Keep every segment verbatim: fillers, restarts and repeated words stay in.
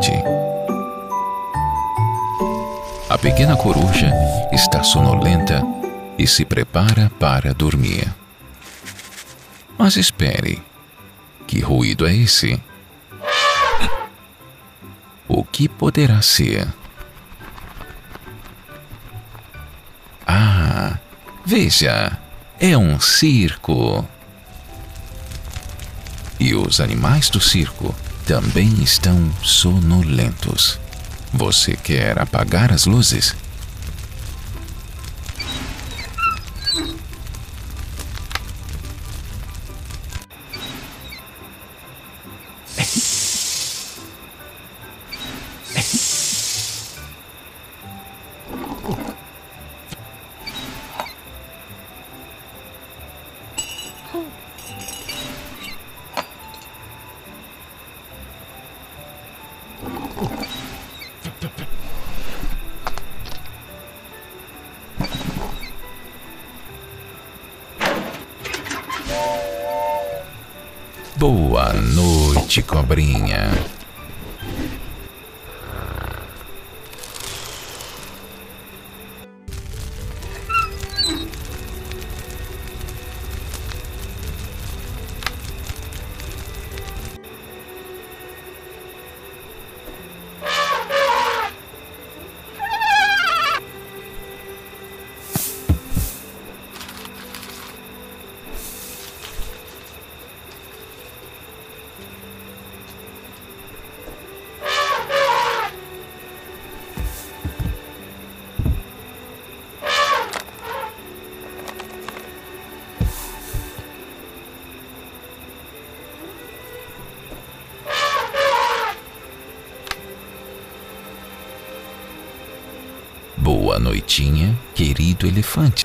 noite. A pequena coruja está sonolenta e se prepara para dormir. Mas espere, que ruído é esse? O que poderá ser? Ah, veja, é um circo. E os animais do circo também estão sonolentos. Você quer apagar as luzes? Boa noite, cobrinha. Boa noitinha, querido elefante.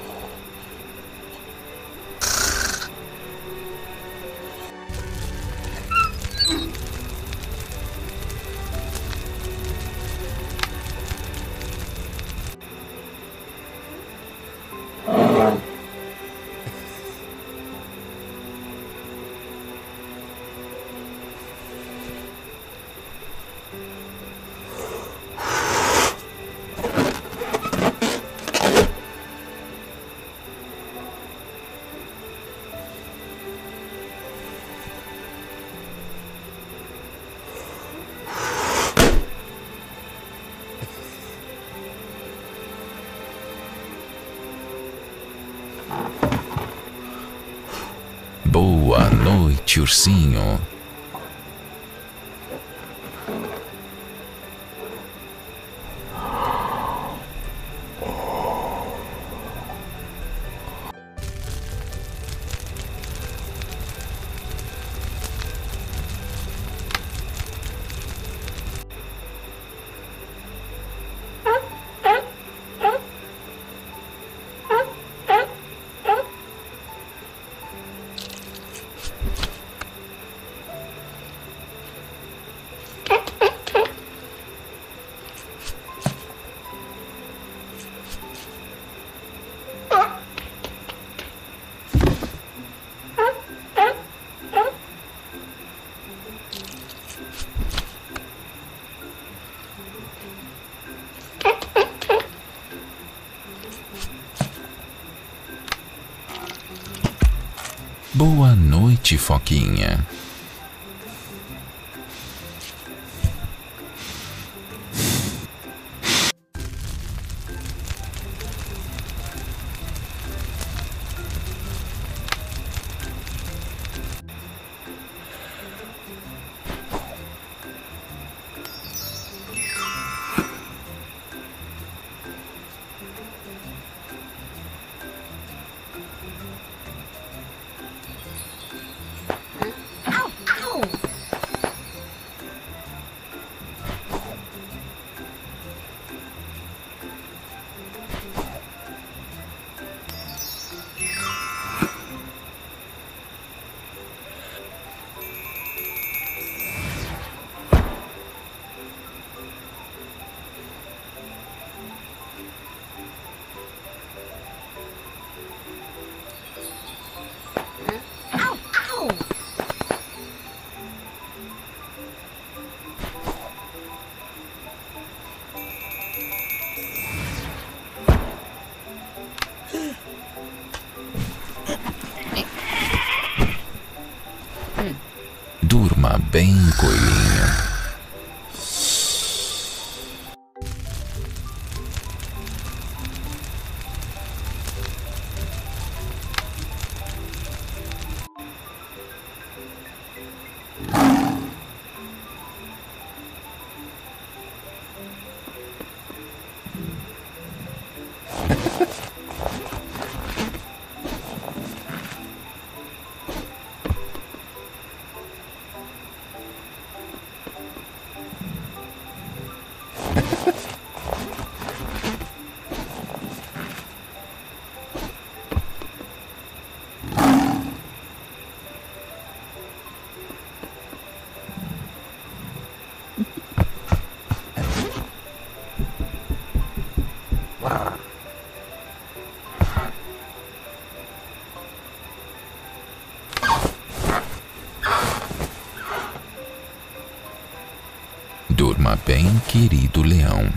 Boa noite, ursinho. Boa noite, foquinha. Ow! Durma bem, coelhinho. Durma bem, querido leão.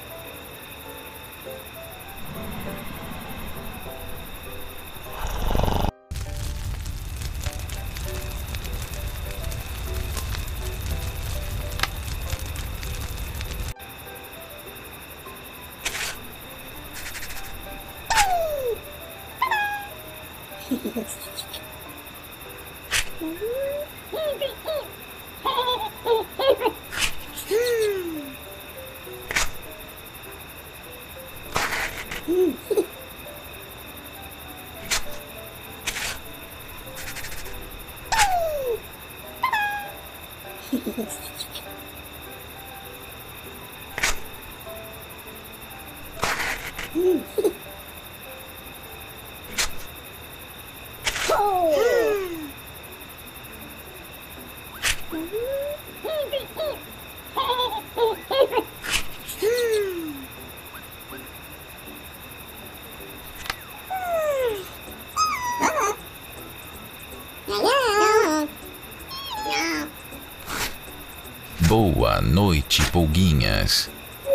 Boa noite, pulguinhas.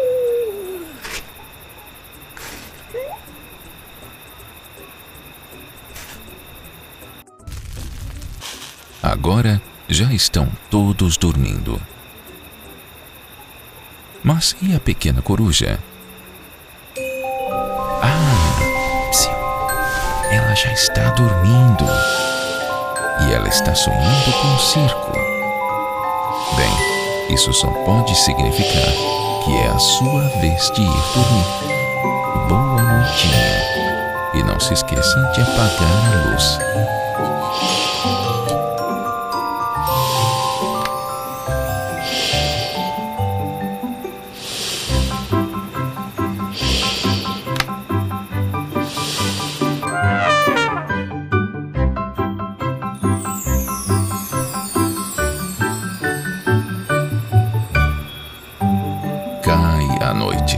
Agora já estão todos dormindo. Mas e a pequena coruja? Ah, psiu, ela já está dormindo. E ela está sonhando com o circo. Bem, isso só pode significar que é a sua vez de ir dormir. Boa noitinha. E não se esqueçam de apagar a luz. Cai a noite.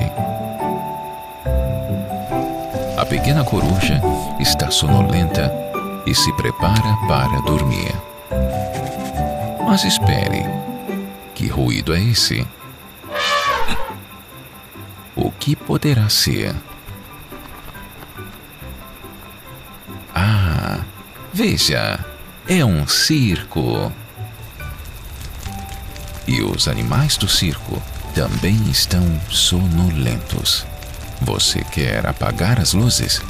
A pequena coruja está sonolenta e se prepara para dormir. Mas espere, que ruído é esse? O que poderá ser? Ah, veja, é um circo. E os animais do circo também estão sonolentos. Você quer apagar as luzes?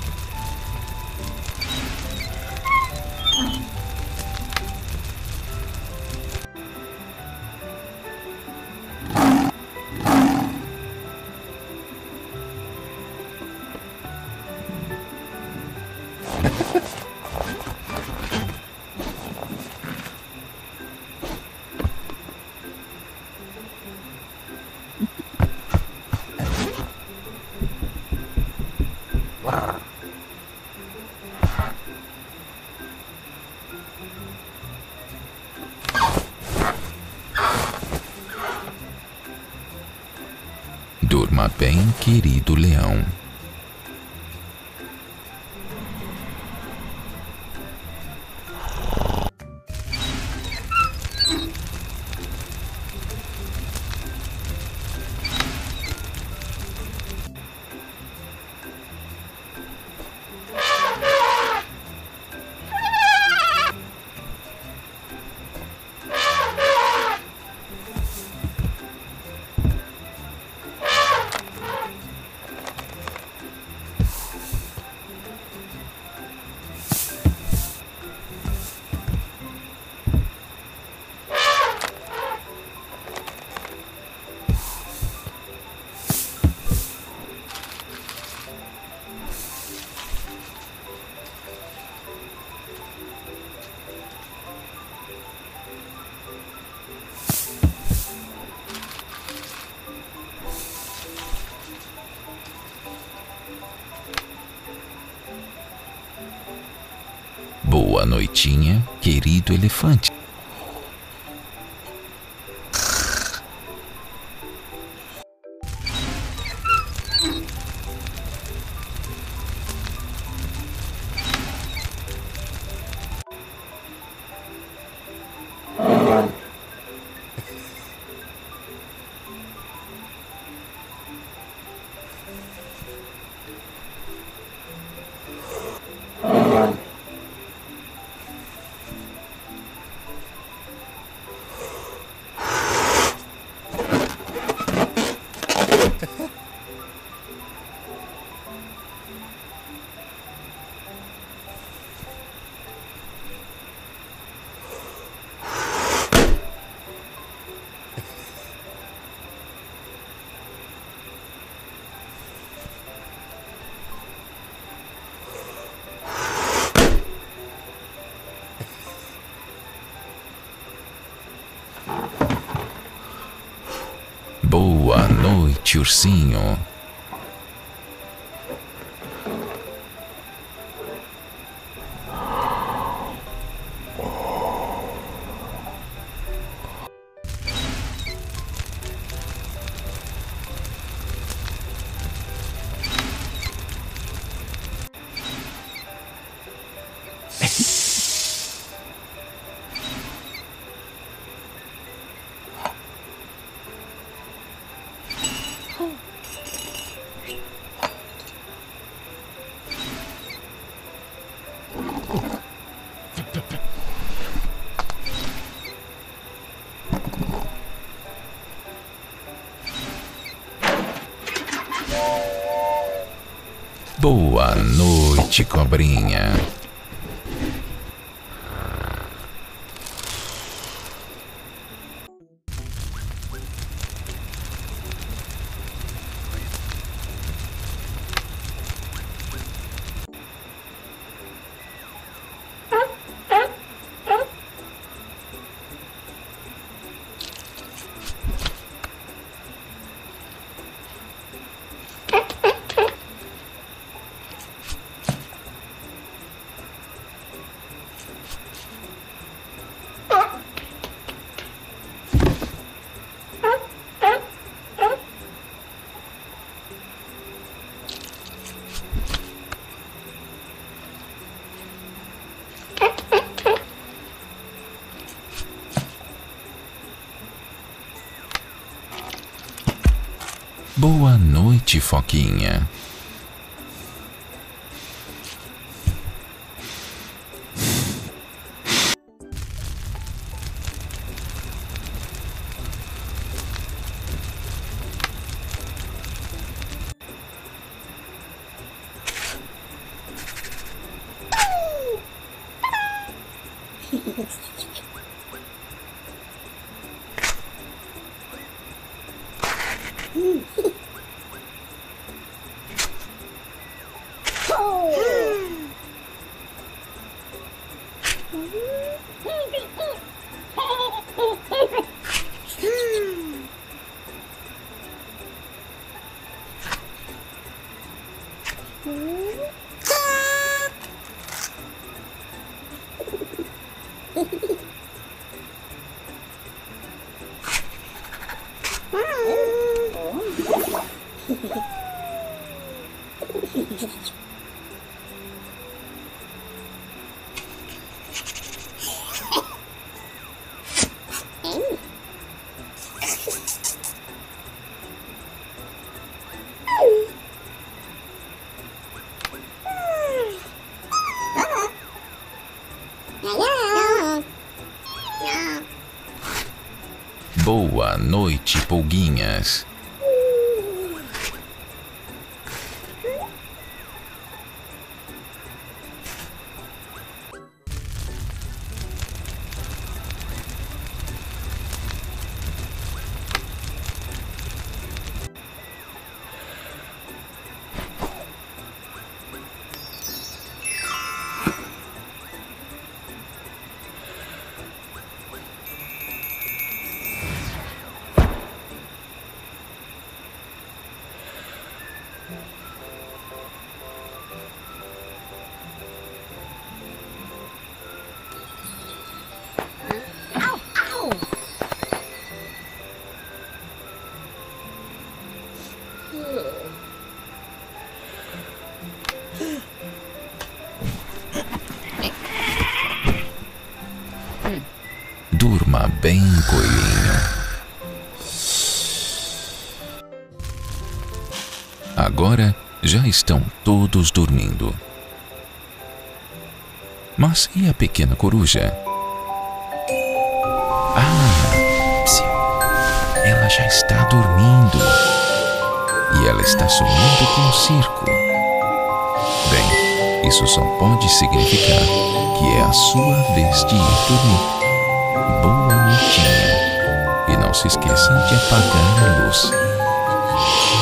Durma bem, querido leão. Boa noitinha, querido elefante. Boa noite, ursinho. Boa noite, cobrinha. Boa noite, Foquinha. Boa noite, pulguinhas. bem coelhinho. Agora já estão todos dormindo. Mas e a pequena coruja? Ah, psiu, ela já está dormindo. E ela está sonhando com o circo. Bem, isso só pode significar que é a sua vez de ir dormir. Boa noitinha. E não se esqueça de apagar a luz.